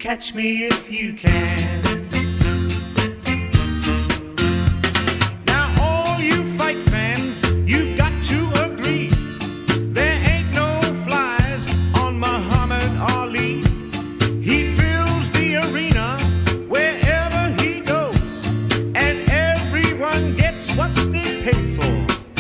Catch me if you can. Now all you fight fans, you've got to agree, there ain't no flies on Muhammad Ali. He fills the arena wherever he goes, and everyone gets what they pay for.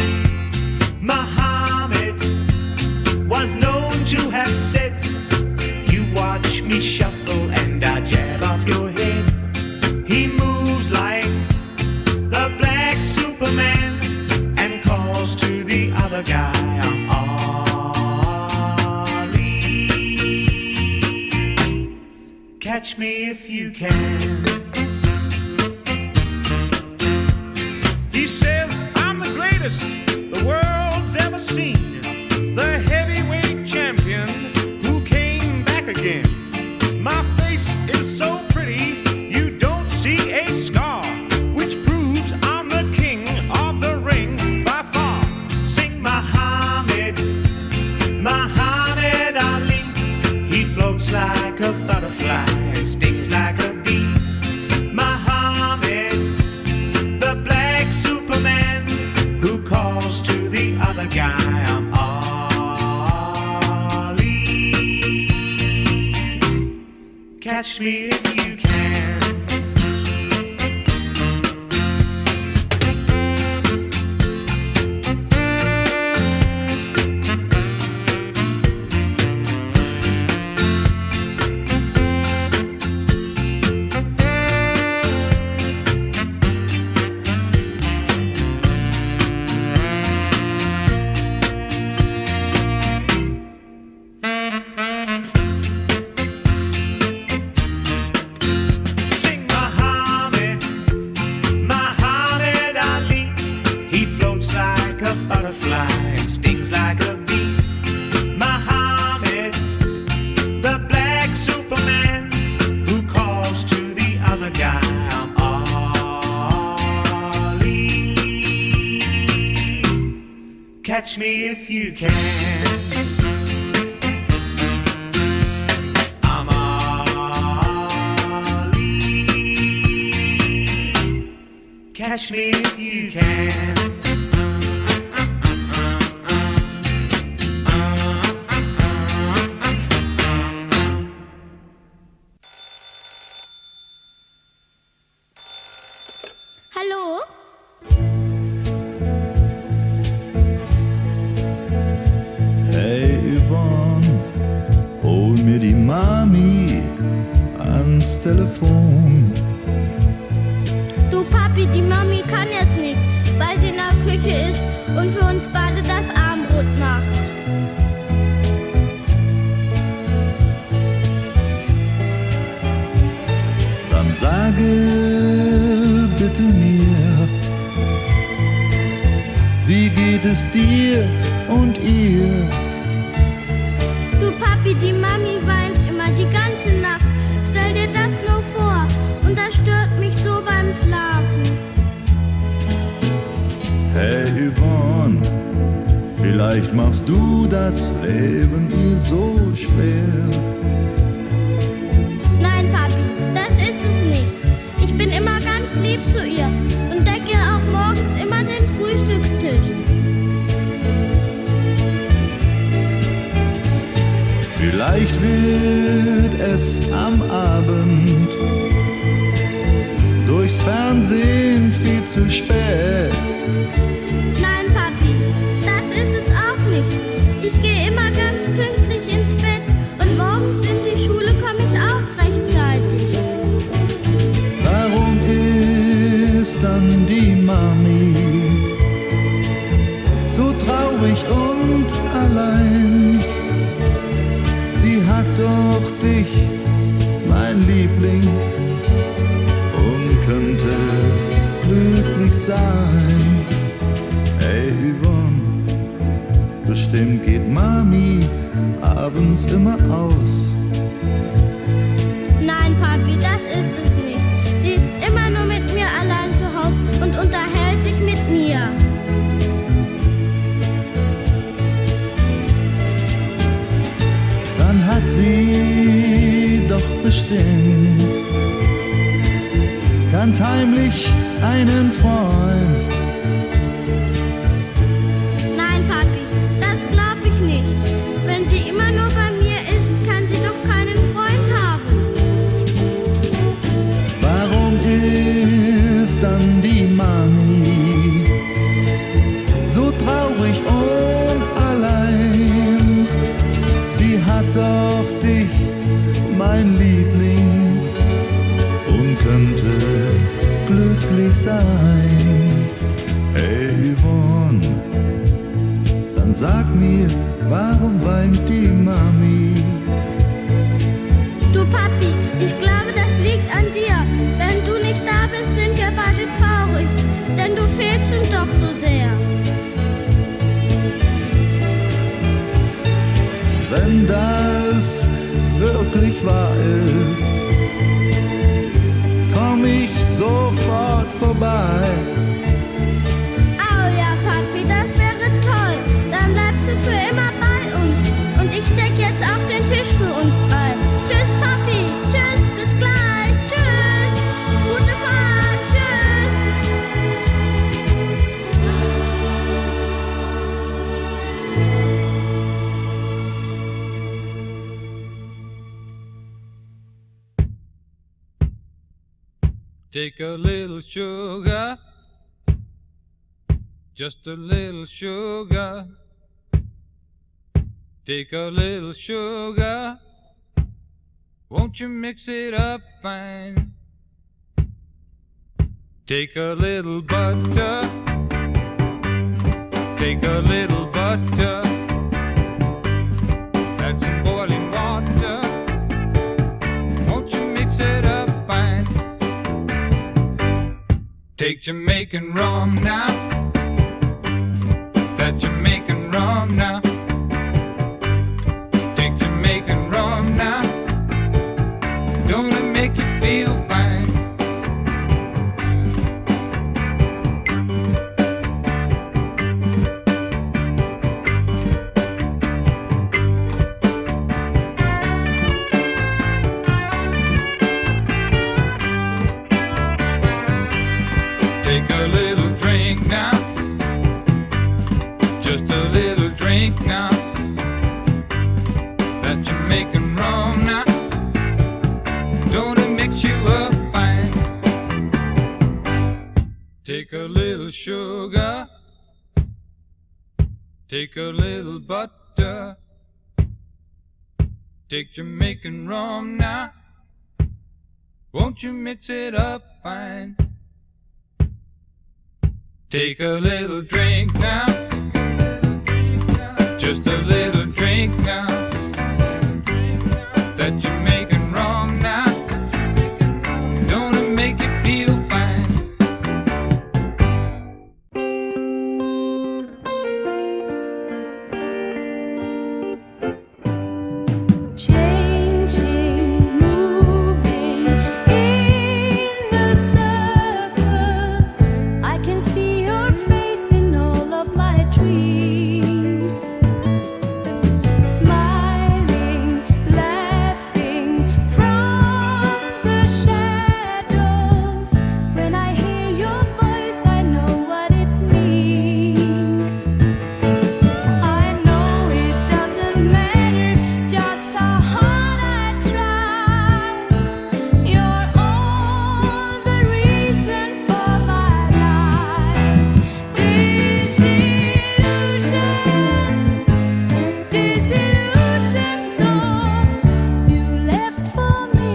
Muhammad was known to have said, you watch me shuffle and I jab off your head. He moves like the black Superman and calls to the other guy, I'm Ali. Catch me if you can. He says, I'm the greatest the world's ever seen, the heavyweight champion who came back again. My face is so pretty, you don't see a scar, which proves I'm the king of the ring by far. Sing Muhammad, Muhammad Ali. He floats like a butterfly and stings like a bee. Muhammad, the black Superman who calls to the other guy, I'm catch me if you can. Catch me if you can. I'm Ali. Catch me if you can. Hallo? Hol mir die Mami ans Telefon. Du Papi, die Mami kann jetzt nicht, weil sie in der Küche ist und für uns beide das Abendbrot macht. Dann sage bitte mir, wie geht es dir und ihr? Du Papi, die Mami weint immer die ganze Nacht. Stell dir das nur vor, und das stört mich so beim Schlafen. Hey Yvonne, vielleicht machst du das Leben ihr so schwer. Nein, Papi, das ist es nicht. Ich bin immer ganz lieb zu ihr und decke auch morgens immer den Frühstückstisch. Vielleicht wird es am Abend durchs Fernsehen viel zu spät. Nein, Papi, das ist es auch nicht. Ich gehe immer ganz pünktlich ins Bett und morgens in die Schule komme ich auch rechtzeitig. Warum ist dann die Mami so traurig und allein? Sie hat doch dich, mein Liebling, und könnte glücklich sein. Hey Yvonne, bestimmt geht Mami abends immer aus. Nein, Papi, das ist es nicht. Sie ist immer nur mit mir allein zu Hause und unterhält sich mit mir. Dann hat sie doch bestimmt. Ganz heimlich einen Freund. Nein, Papi, das glaub ich nicht. Wenn sie immer nur bei mir ist, kann sie doch keinen Freund haben. Warum ist dann die Mami so traurig und allein? Sie hat doch dich, mein Liebling, und könnte glücklich sein. Hey Yvonne, dann sag mir, warum weint die Mami? Du, Papi, ich glaube, das liegt an dir. Wenn du nicht da bist, sind wir beide traurig, denn du fehlst uns doch so sehr. Wenn das wirklich wahr ist, komm ich sofort vorbei. Oh ja, Papi, das wäre toll. Dann bleibst du für immer bei uns. Und ich deck jetzt auch den Tisch für uns drei. Tschüss, Papi. Tschüss, bis gleich. Tschüss. Gute Fahrt. Tschüss. Take a little sugar, just a little sugar. Take a little sugar, won't you mix it up fine? Take a little butter, take a little butter, add some boiling water, won't you mix it up fine? Take Jamaican rum now, that Jamaican rum now. Take Jamaican rum now, don't it make you feel fine? Take a little drink now, just a little drink now, that Jamaican rum now, don't it mix you up fine? Take a little sugar, take a little butter, take Jamaican rum now, won't you mix it up fine? Take a little drink now, just a little drink now, that Jamaican rum now, don't it make you feel fine? Changing, moving in a circle, I can see your face in all of my dreams. Smiling, laughing from the shadows. When I hear your voice, I know what it means. I know it doesn't matter just how hard I try. You're all the reason for my life. Disillusion song you left for me.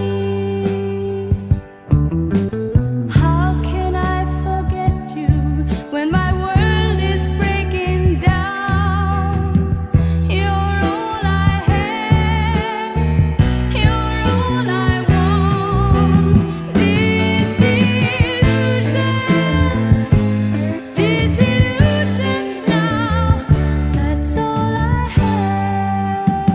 How can I forget you when my world is breaking down? You're all I have, you're all I want. Disillusions now, that's all I have.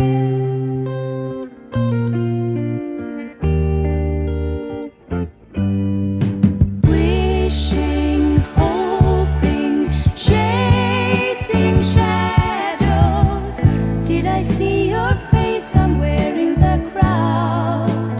Wishing, hoping, chasing shadows. Did I see your face somewhere in the crowd?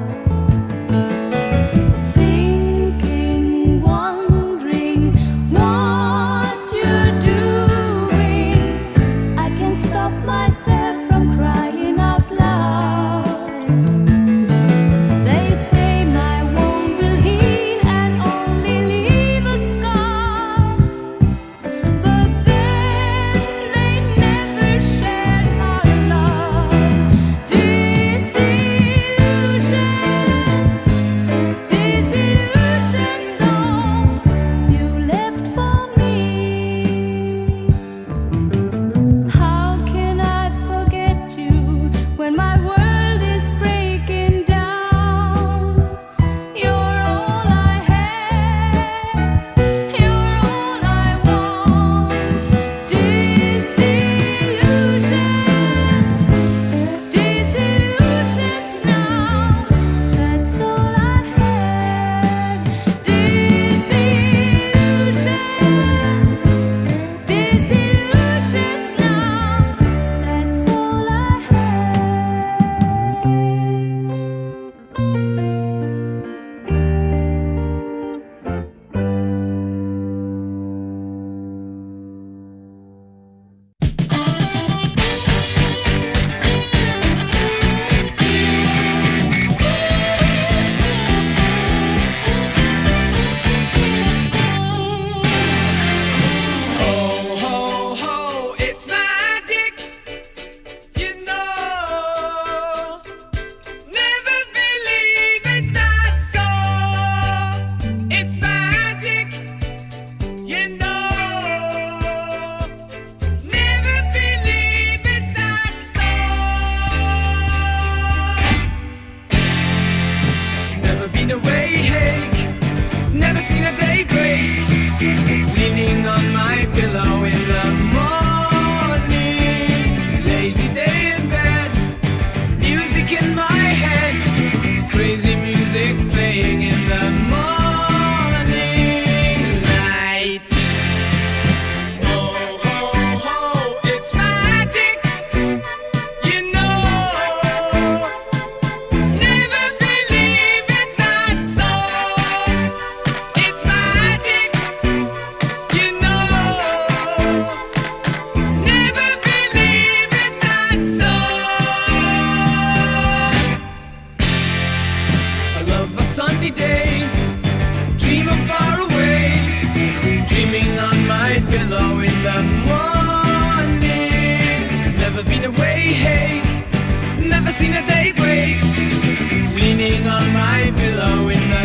seen a daybreak, leaning on my pillow in the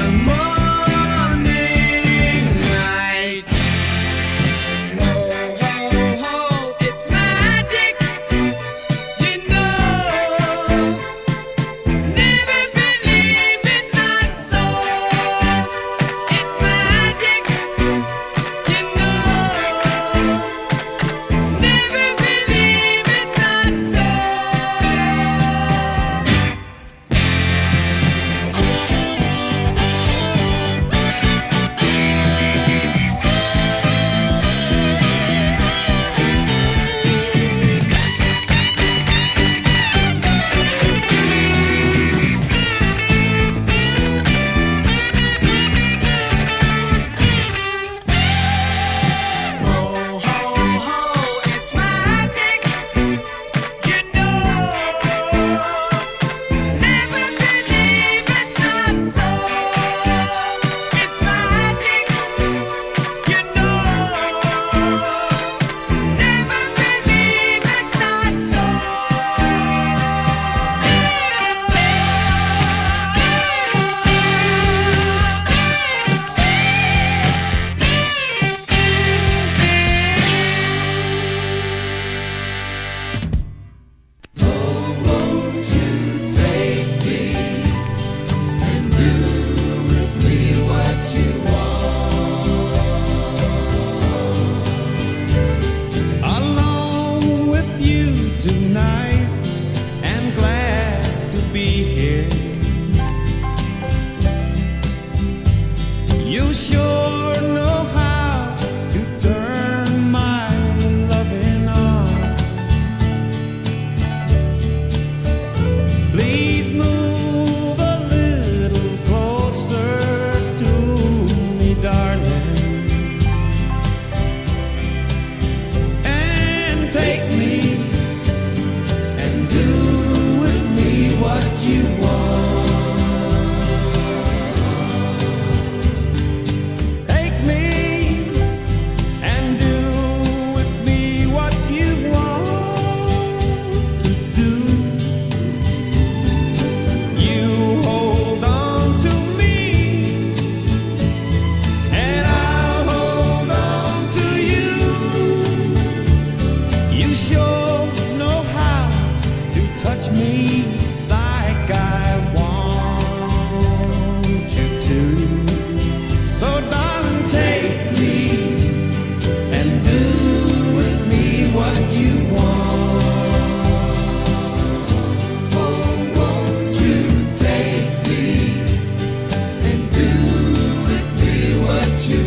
morning light. Whoa, ho, ho, it's magic, you know. Never believe it's not so. It's magic, you know. Never believe it's not so. Ho, ho, ho, it's magic, you know. Never believe it's not so. It's magic, you know. Never believe it's not so. Alone with you tonight, and glad to be here. You sure know how to turn my loving on. Please move a little closer to me, darling, and take me and do with me what you want. Take me and do with me what you want to do. You hold on to me, and I'll hold on to you. You sure know how to touch me like I want you to. So darling, take me and do with me what you want. Oh, won't you take me and do with me what you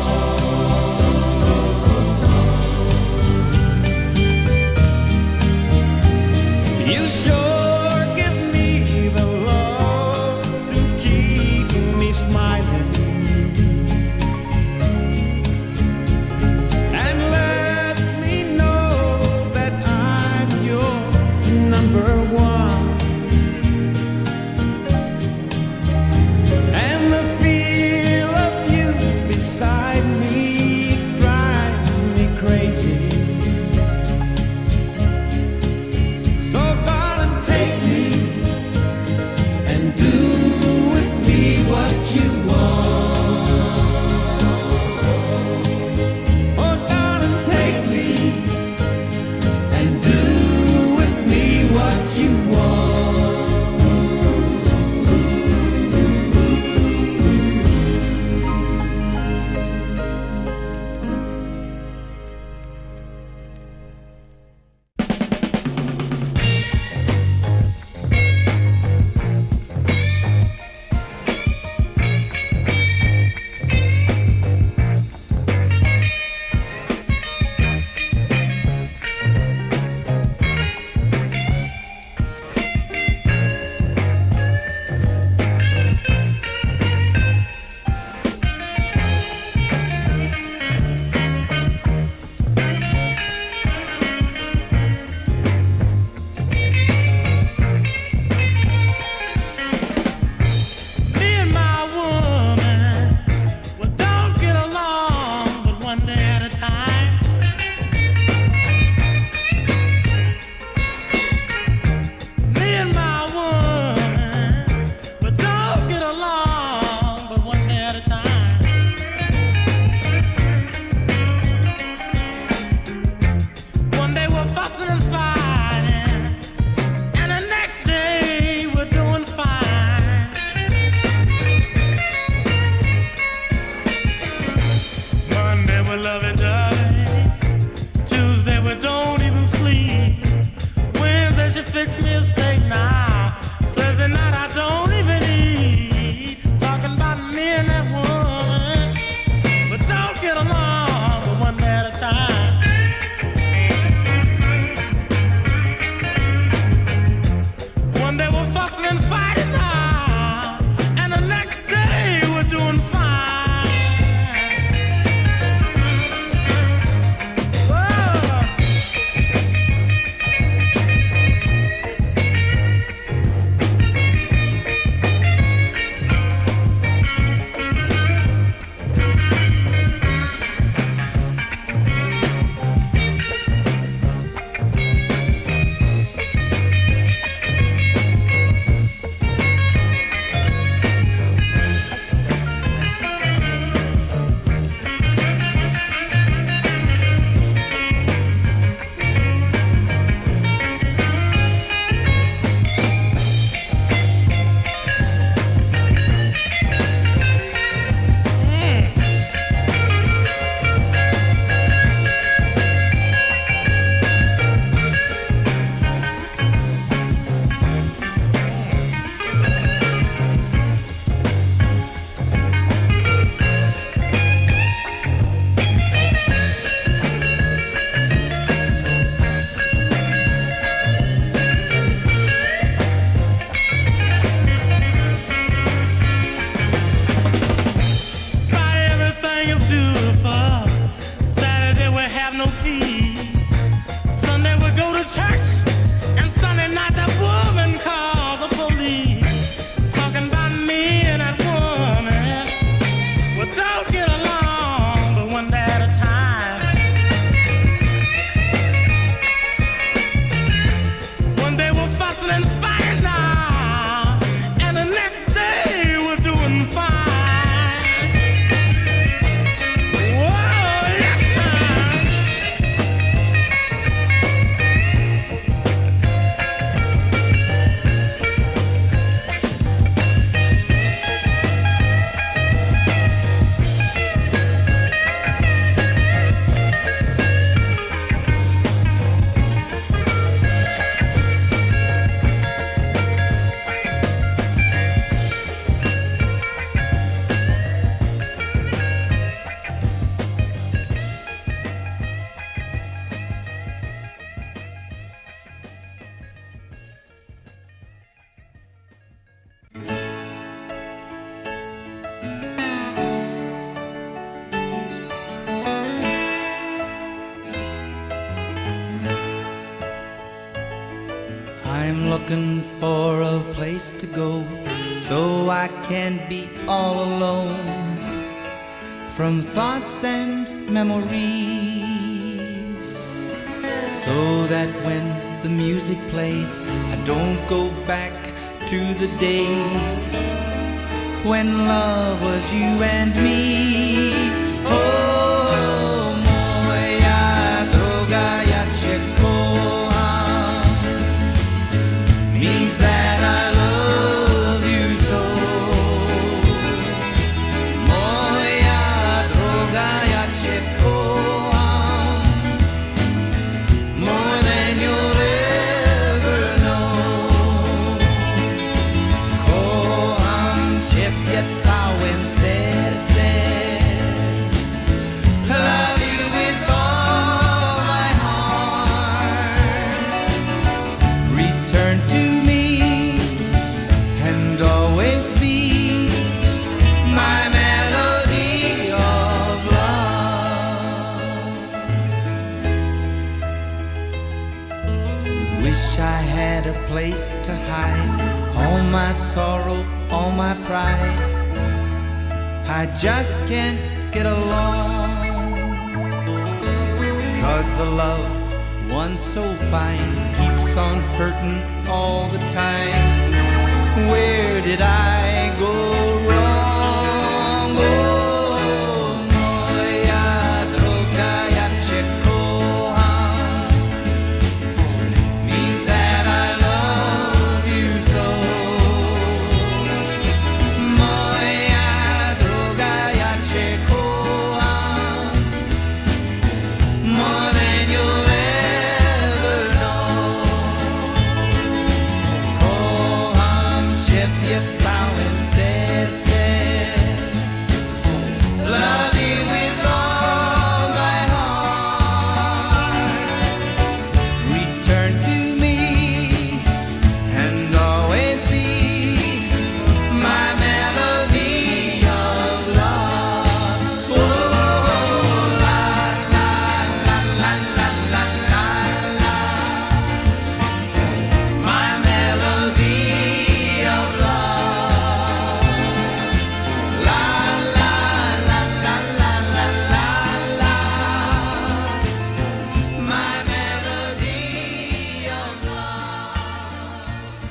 want? You sure give me the love to keep me smiling, and let me know that I'm your number one. And the feel of you beside me drives me crazy. So darling, take me and do with me what you want. Oh darling, take me and do with me what you want. I'm looking for a place to go so I can be all alone from thoughts and memories, so that when the music plays I don't go back to the days when love was you and me. Oh, moja droga, ja cię kocham, means that I love you so. Moja droga, ja cię kocham, more than you'll ever know. Kocham cię całym sercem, love you with all my heart. Return to me and always be my melody of love. Wish I had a place to hide all my sorrow, all my pride. I just can't get along, 'cause the love once so fine keeps on hurting all the time. Where did I go wrong? Oh, moja droga, ja cię kocham, means that I love you so. Moja droga, ja cię kocham, more than you'll ever know. Kocham cię całym sercem, love you with all my heart. Return to me and always be my melody of love. Oh, la la la la la la la la, my melody of love. La la la la la la la la, my melody of love.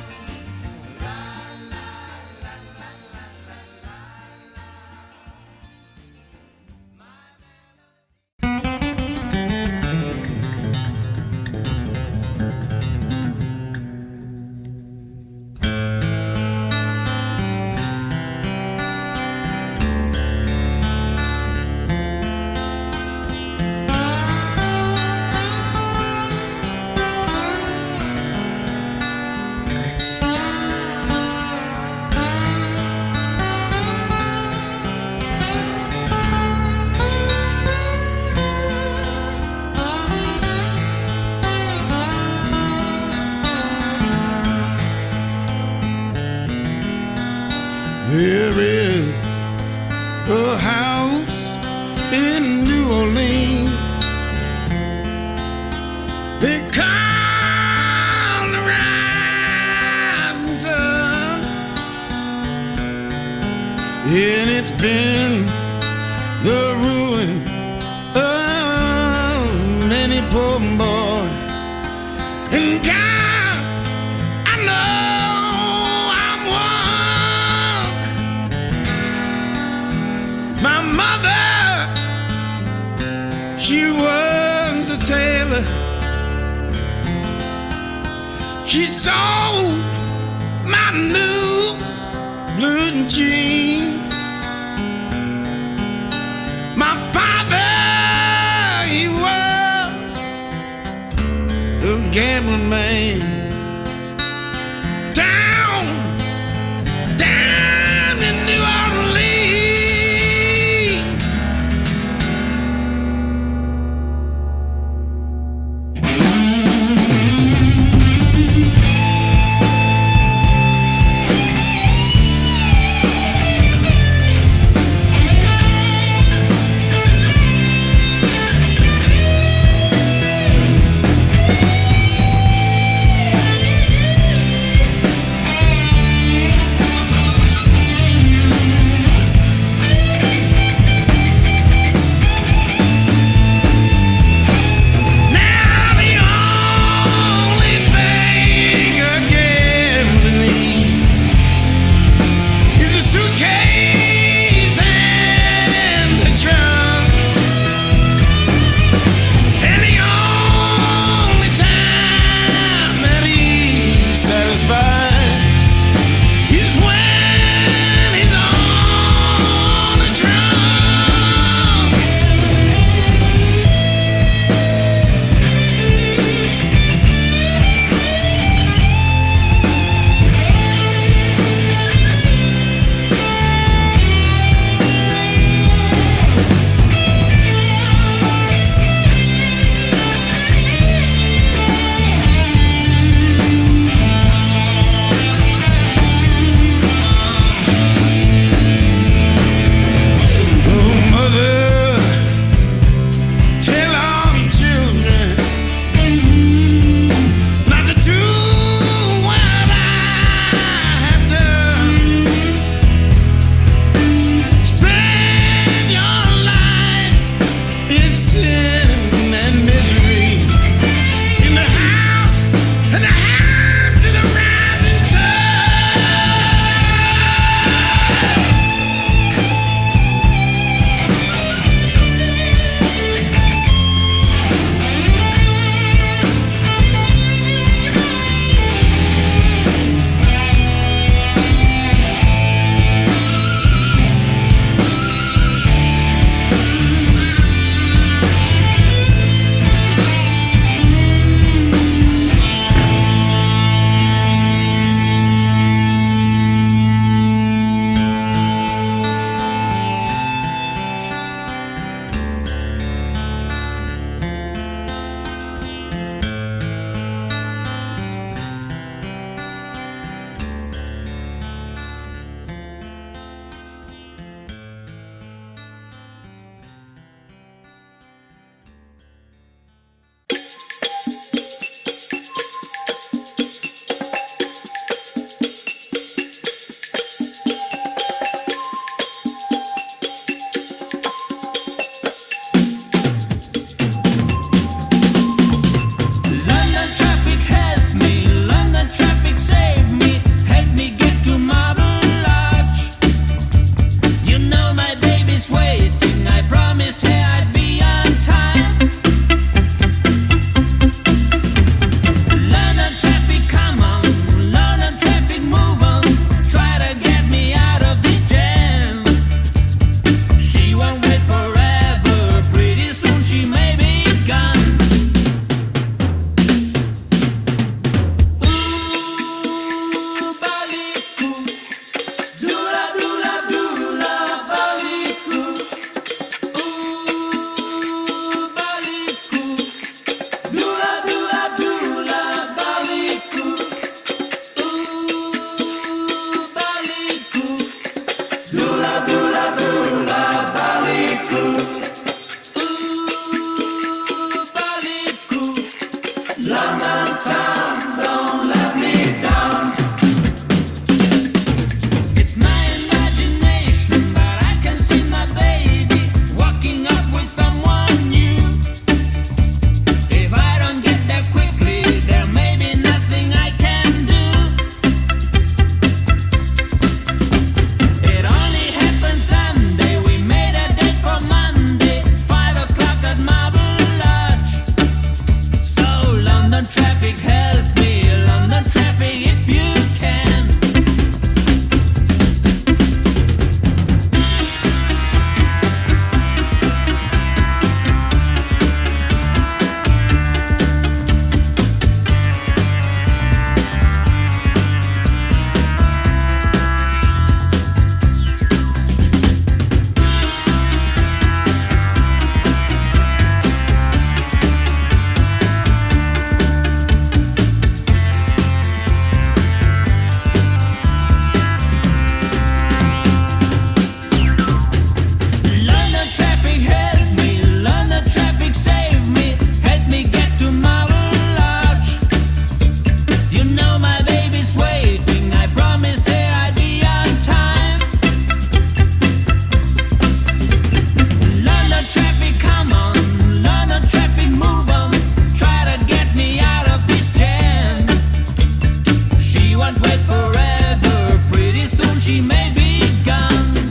There is a house in New Orleans they call the rising sun, and it's been the ruin of many poor boy. And God, I know I'm one. My mother, she was a tailor. She sold my new blue jeans. My father, he was a gambling man. Down in New Orleans. won't wait forever. Pretty soon she may be gone.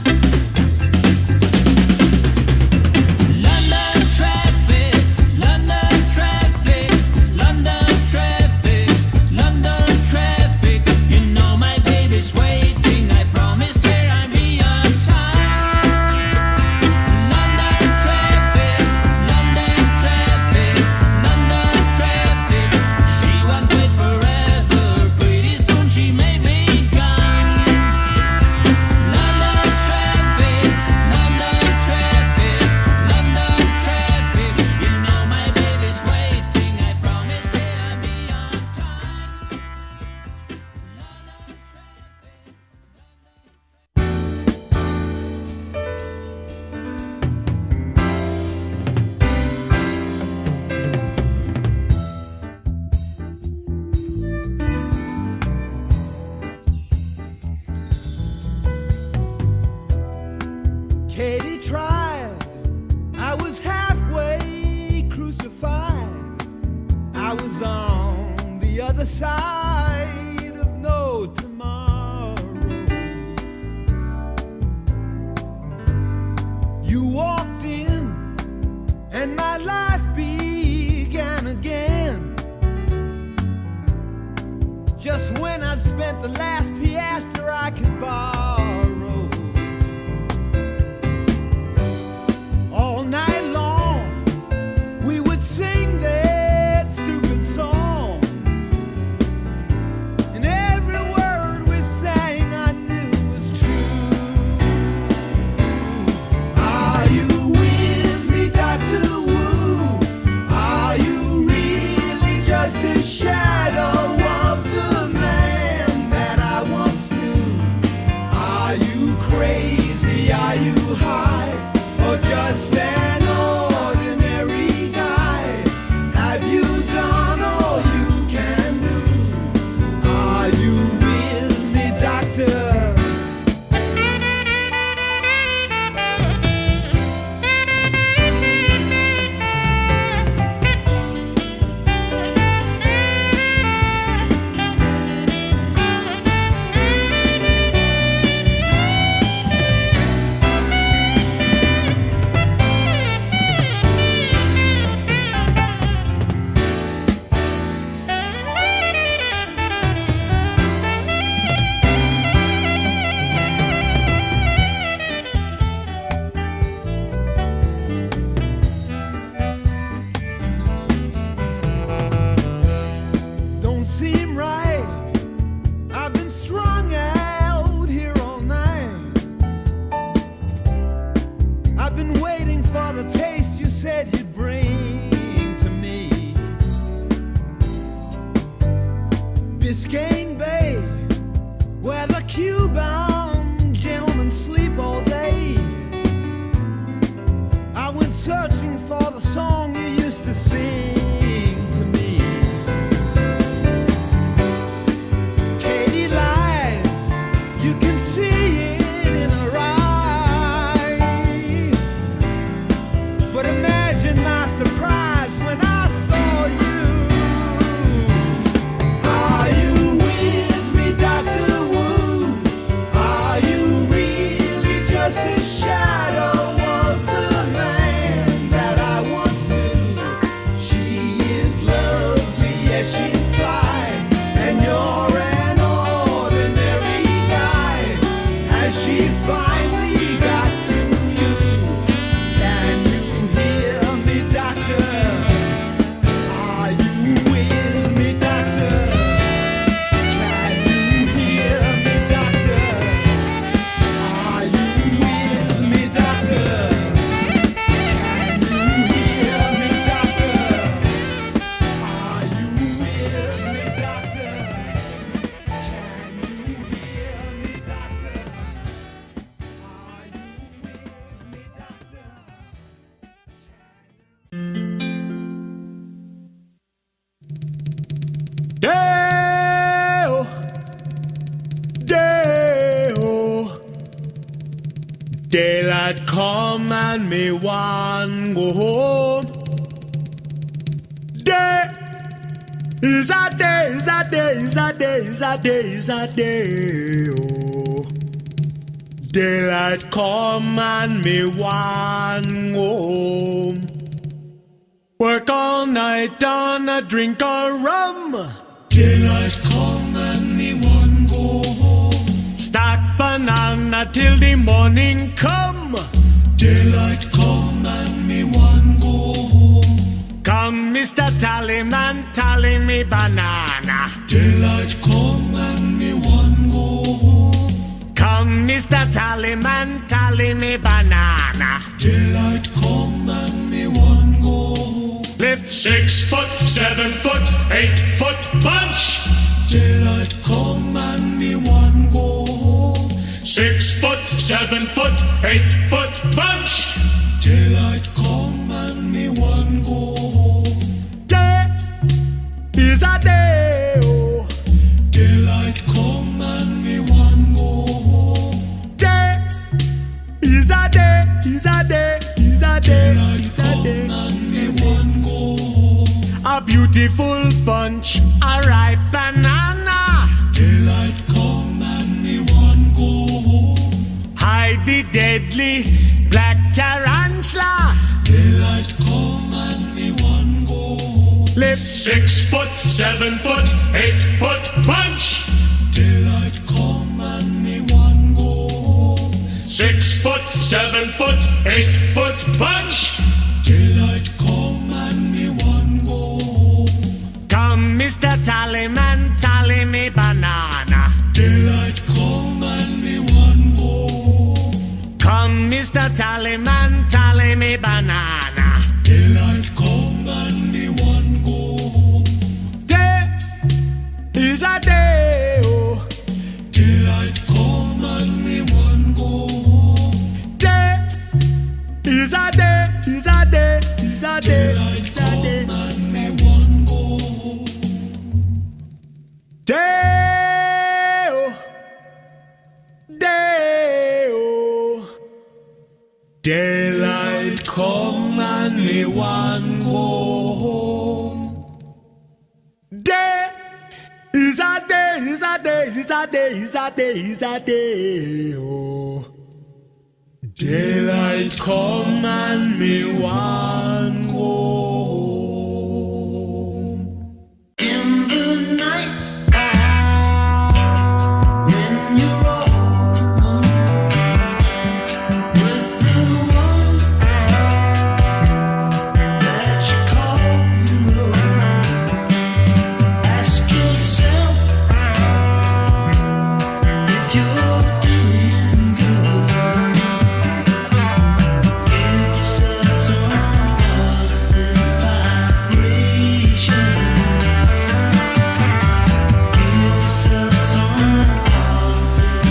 London traffic, London traffic, London traffic, London traffic. You know my baby's waiting. I promised her I'd be on time. London traffic, London traffic, London traffic. She won't wait forever. Pretty soon she may be gone. London traffic, London traffic, London traffic. You know my baby's waiting. I promised her I'd be on time. Katie tried, I was halfway crucified. I was on the other side of no tomorrow. You walked in, and my life began again. Just when I'd spent the last piastre I could borrow. All night long, we would sing that stupid song, and every word we sang I knew was true. Are you with me, Dr. Wu? Are you really just a shadow of the man that I once knew? Are you crazy? Are you high? Or just an ordinary guy? Have you done all you can do? Are you with me, doctor? Don't seem right. I've been strung out here all night. I've been waiting for the taste you said you'd bring to me. Biscayne Bay, where the Cuban gentlemen sleep all day. I went searching for the song you used to sing to me. Katie lies, you can see it in her eyes. But imagine my surprise when I saw you. Are you with me, Dr. Wu? Are you really just a shadow of the man that I once knew? She is lovely, yes, she's fine, and you're an ordinary guy. Has she finally got to you? Can you hear me, doctor? Are you with me, doctor? Can you hear me, doctor? Are you with me, doctor? Can you hear me, doctor? Are you with me, doctor? Can you hear me, doctor? Are you with me, doctor? Dale, Dale, daylight come and me one go home. Day is is a day, is a day, is a day, is a day, is a day, oh. Daylight come and me one home. Work all night on a drink of rum. Daylight come and me one go home. Stack banana till the morning come. Daylight come and me one go home. Come, Mr. Tallyman, tally me banana. Daylight come and me one go home. Come, Mr. Tallyman, tally me banana. Daylight come and me one go home. Lift 6 foot, 7 foot, 8 foot bunch. Daylight come and me one go home. 6 foot, 7 foot, 8 foot bunch. Daylight come and me one go home. Day is a day, oh. Daylight come and me one go home. Day is a day, is a day, is a day. Daylight come and me one go home. A beautiful bunch, a ripe banana. Daylight come and me one go home. Hide the deadly black tarantula. Daylight come and me one go home. Lift 6 foot, 7 foot, 8 foot bunch. Daylight come and me one go home. 6 foot, 7 foot, 8 foot bunch. Daylight come and me one go home. Come, Mr. Tallyman, tally me banana. Daylight come and me one go home. Come, Mr. Tallyman, tally me banana. Daylight come and me one go home. Day is a day, oh. Daylight come and me one go home. Day is a day, is a day, is a day. Daylight come and me one go home. Day, oh. Day, oh. Daylight come and me one go home. Day is a day, is a day, is a day, is a day, is a day, oh. Daylight come and me one go home. In the night, when you're alone with the one that you call your own, ask yourself if you're doing good. Give yourself some positive vibration. Give yourself some positive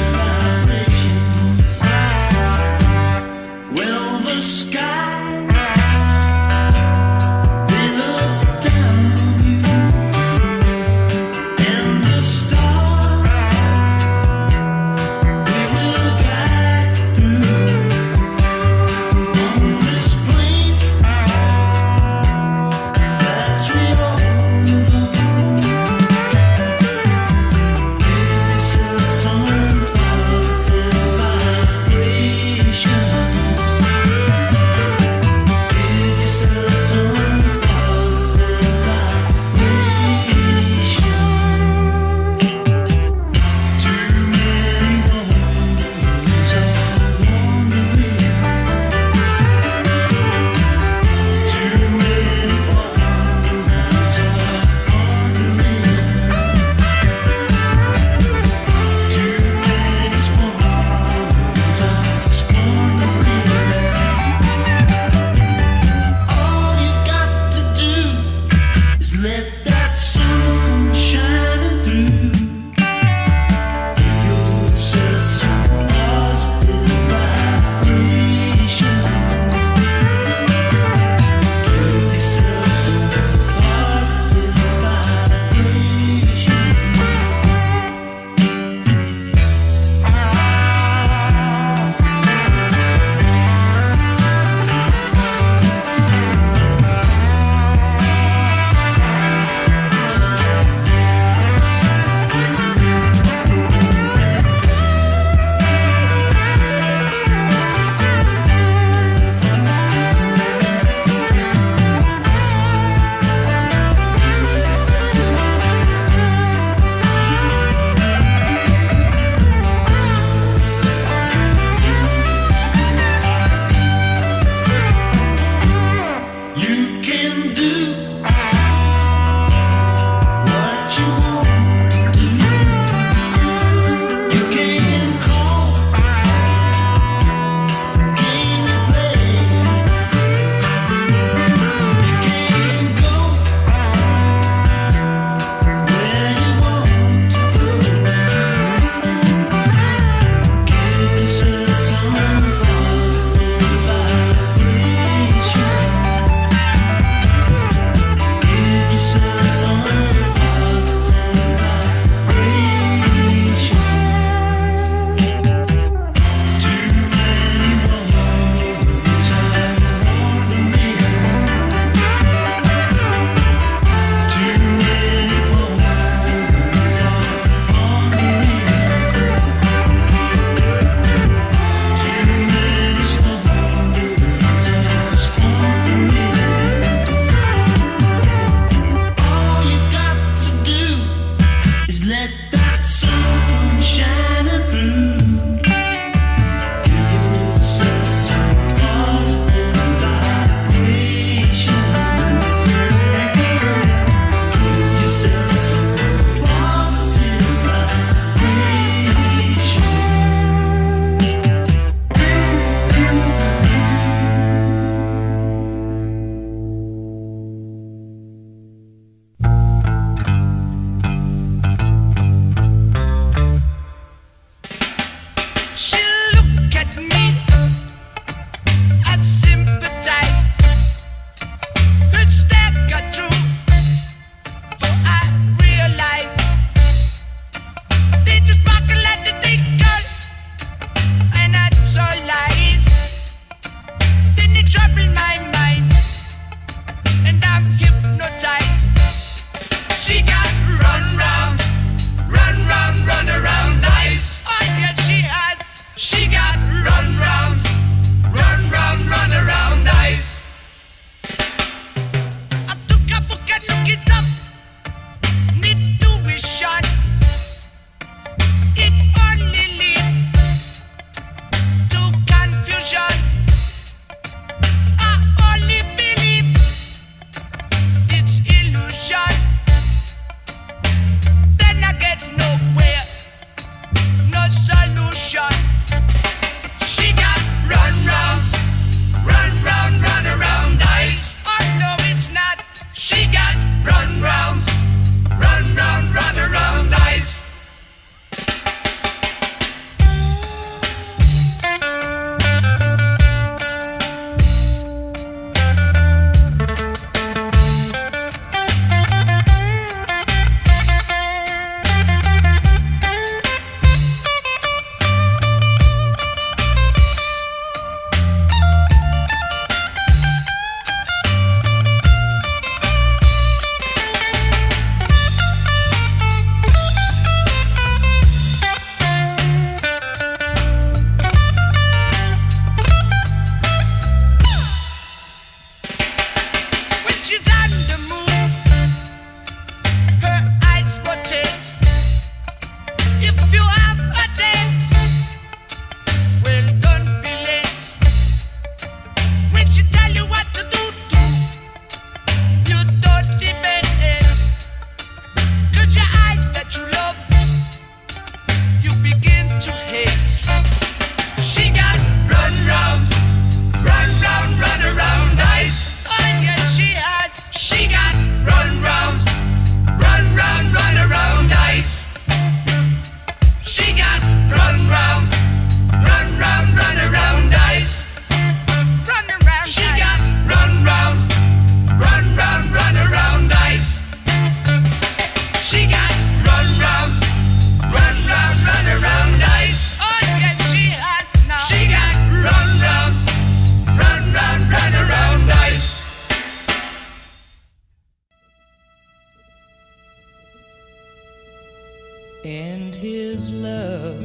his love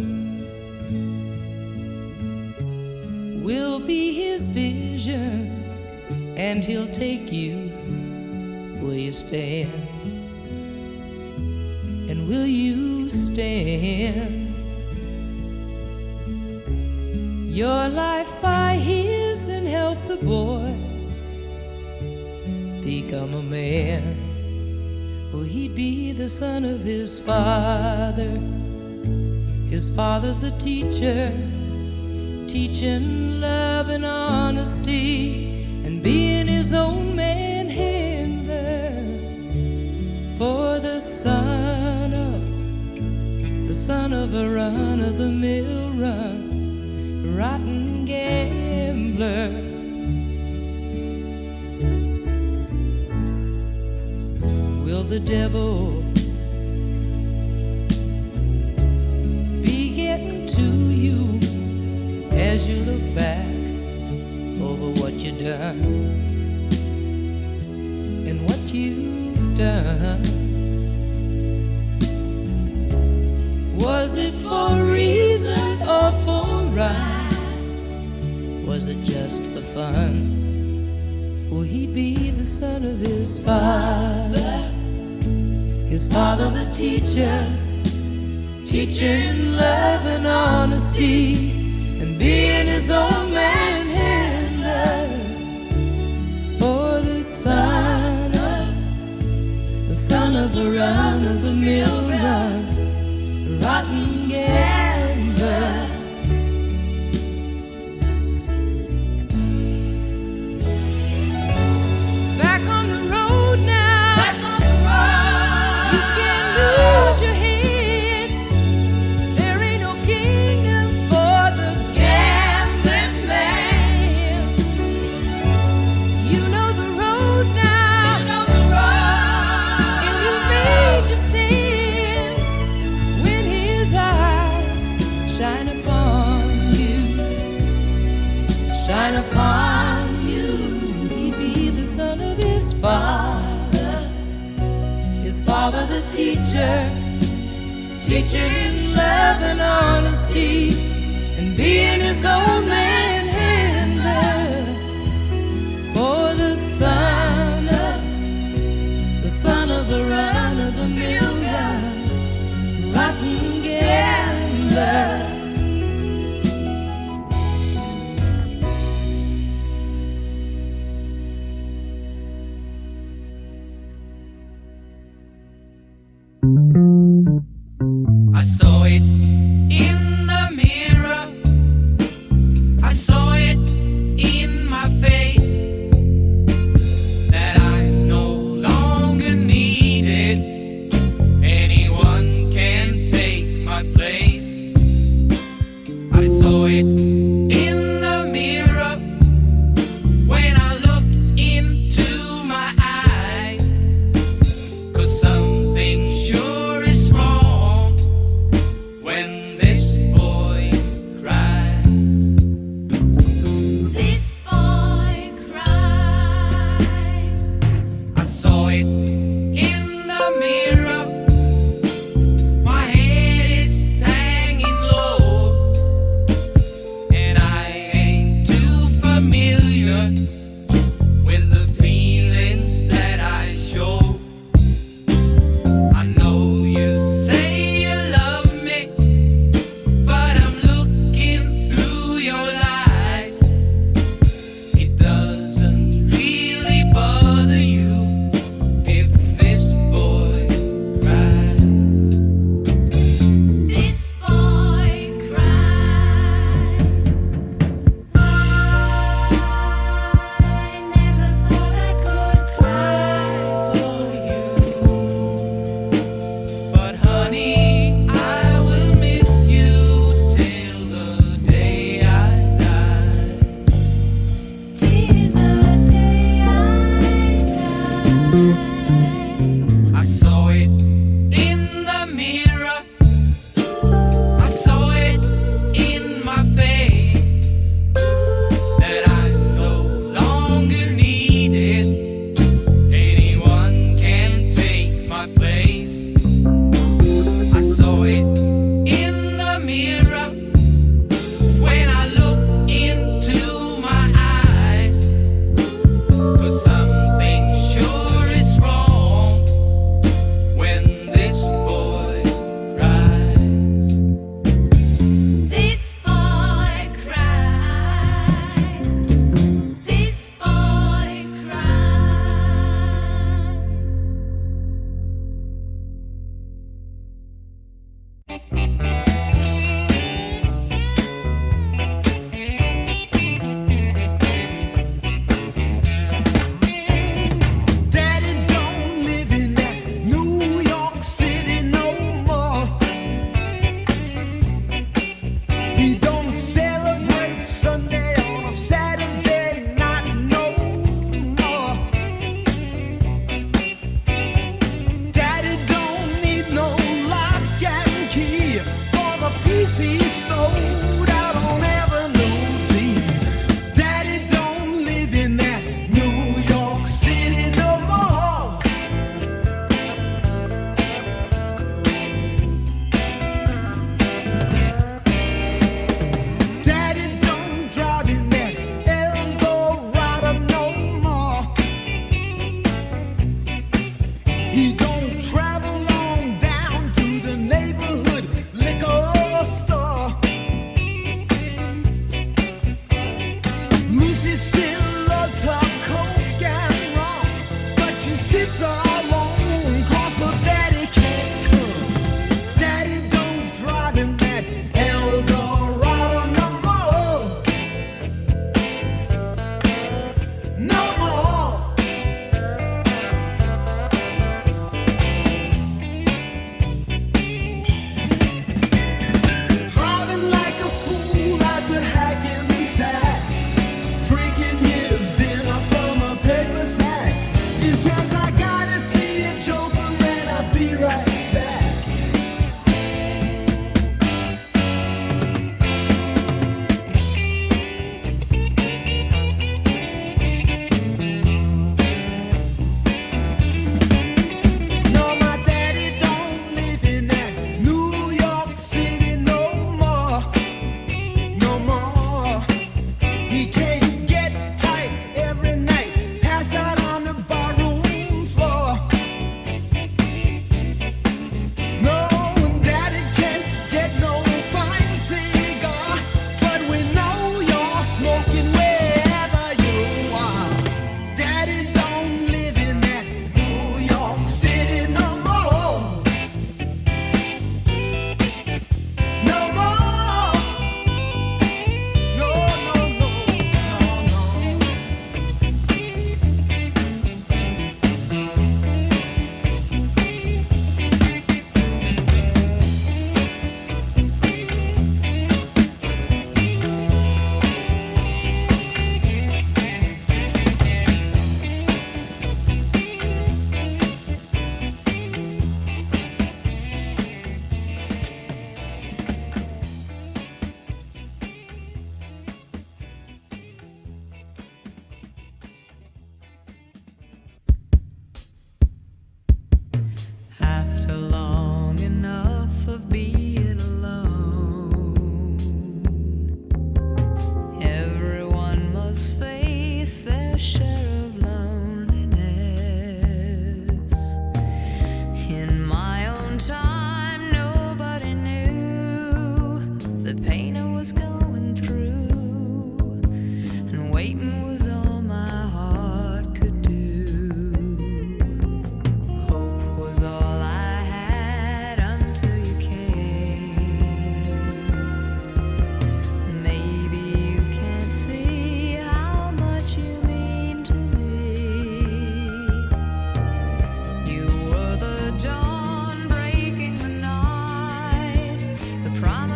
will be his vision, and he'll take you where you stand. And will you stand your life by his and help the boy become a man? Will he be the son of his father the teacher, teaching love and honesty, and being his own manhandler for the son of a run-of-the-mill rotten gambler. Will the devil be getting to you as you look back over what you've done and what you've done? Was it for reason or for right? Was it just for fun? Will he be the son of his father the teacher, teaching love and honesty, and being his own manhandler for the son of a run-of-the-mill rotten gambler. Back on the road now, back on the road. You can't lose your head. There ain't no kingdom for the gambling man. You know the road now, you know the road. And you made your stand when his eyes shine upon you, shine upon you. He be the son of his father the teacher, teaching love and honesty, and being his own manhandler for the son of a run-of-the-mill rotten gambler. I saw it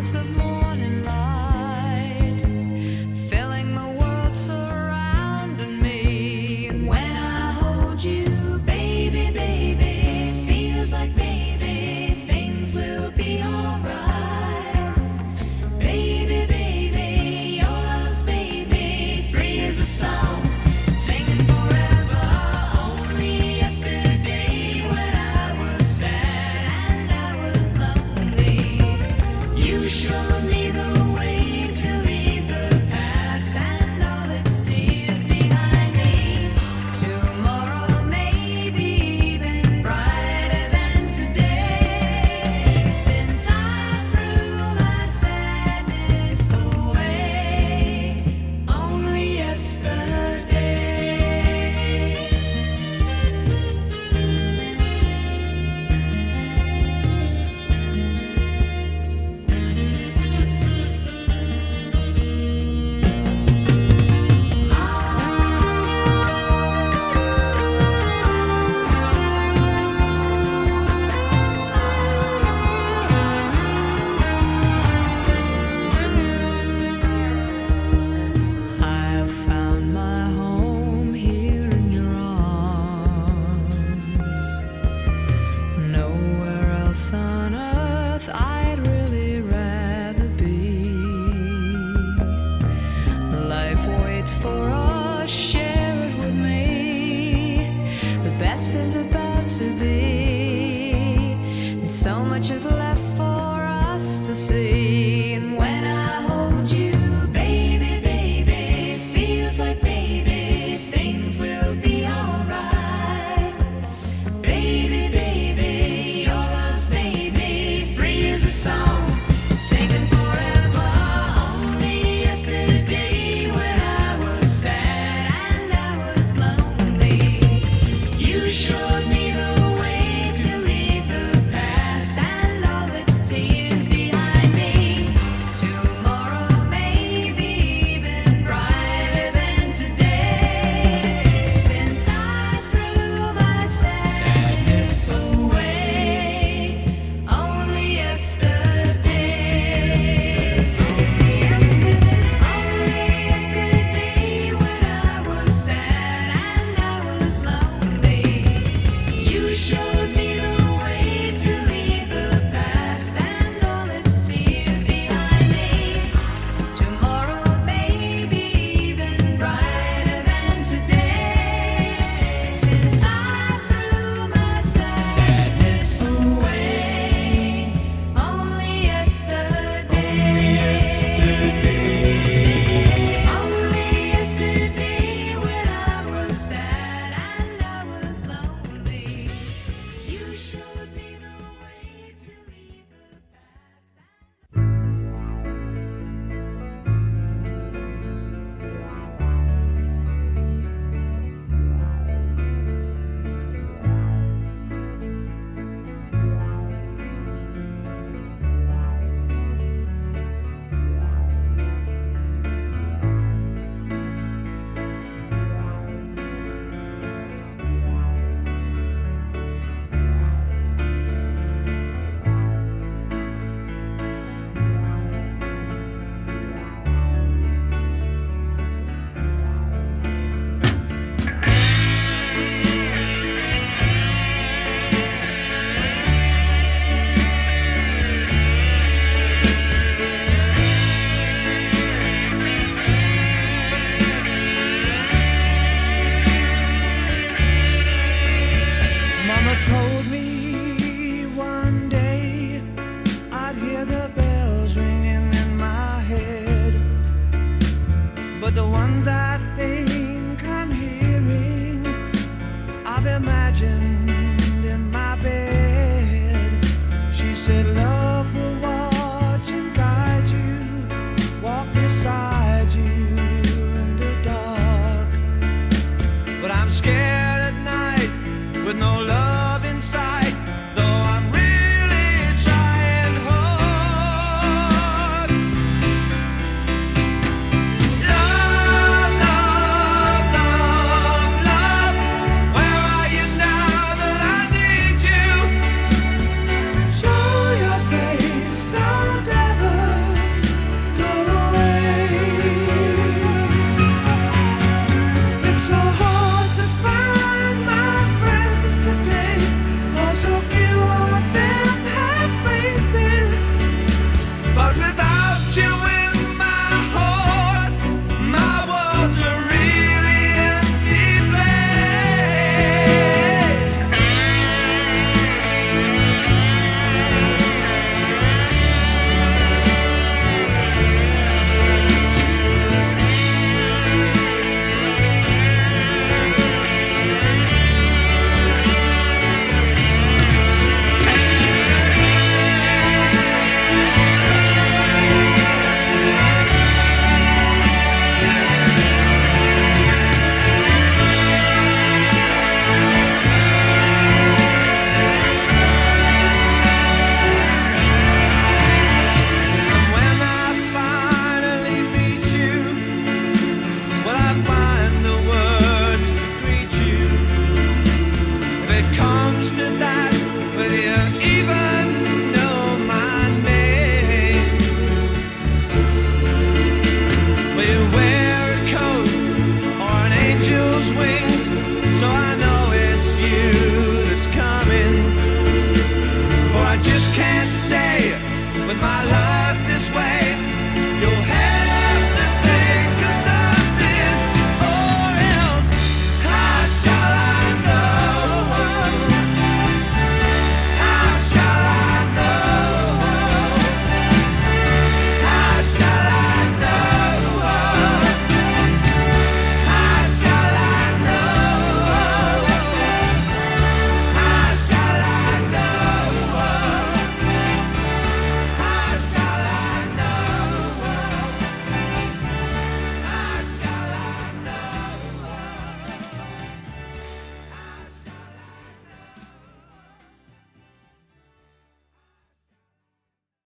promise of morning light, filling the world surrounding me. And when I hold you, baby, baby, feels like maybe things will be alright. Baby, baby, your love's made me free as a song, singing forever. Only yesterday when I was sad and I was lonely, you showed me the way to leave the past and all its tears behind me. Tomorrow may be even brighter than today, since I threw my sadness away only yesterday. I have found my home here in your arms. Nowhere else on earth I'd really rather be. Life waits for us, share it with me. The best is about to be, and so much is left for us to see. And when I hold you, baby, baby, feels like maybe things will be alright. Baby, baby, your love's made me free as a song, singing forever. Only yesterday when I was sad and I was lonely, you showed me the way to leave the past and all its tears behind me. Tomorrow may be even brighter than today, since I threw my sadness away only yesterday. Only yesterday when I was sad and I was lonely, you showed me the way to leave the past and all its tears behind me. Tomorrow may be even brighter than today, since I threw my sadness away only yesterday. Only yesterday when I was sad and I was lonely, you showed me the way to leave the past. Mama told me one day I'd hear the bells ringing in my head, but the ones I think I'm hearing I've imagined in my bed. She said love will watch and guide you, walk beside you in the dark. But I'm scared at night with no love in sight, though I'm really trying hard. Love, this way.